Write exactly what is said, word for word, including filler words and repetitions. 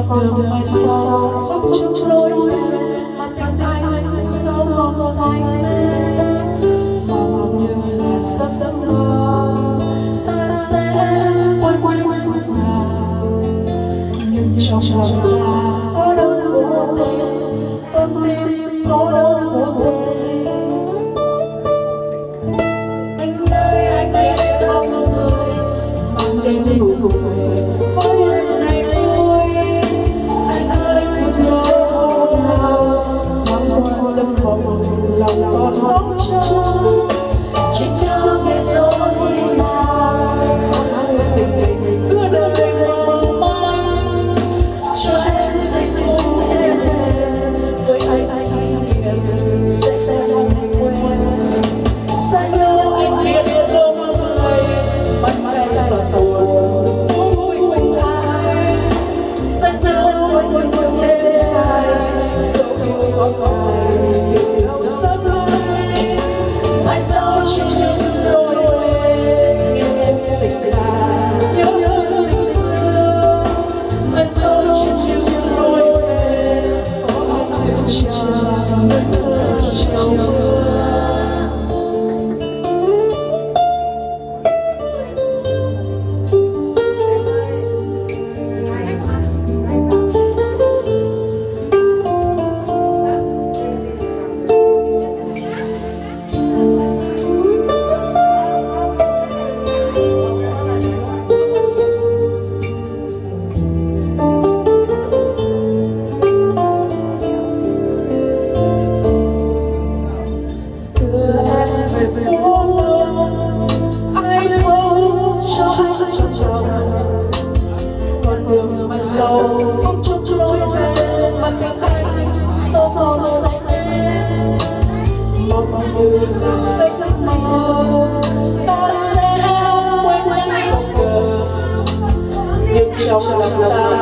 đường mai sau khóc trước lối về mà tình anh sâu còn xanh mong như là giấc giấc mơ ta sẽ quên quên quên nào nhưng trong lòng ta có đâu vô tình con tim có đâu vô tình anh ơi anh biết không người mang đêm nụ cười với em này vui anh ơi cứ nhớ hôm nào thoáng qua giấc mộng lòng còn mong chờ chỉ nhớ nghe gió gì nào tình tình xưa đời mong manh cho em giây phút em với anh anh hiền sẽ sẽ không quên xa nhau anh biết không người mắt tay giọt buồn vui quanh ai xa nhau quanh quanh quanh đêm dài dẫu yêu có phải hiểu đâu sớm mai mai sau trên những đôi quê nghe tình ta nhớ nhớ tình xưa mai sau trên những đôi quê có anh chờ ngỡ chiều mưa. Sâu không chút lối về mà tình anh sâu còn xanh mong mong như là sách sách mơ ta sẽ quên quên không ngờ nhưng trong lòng ta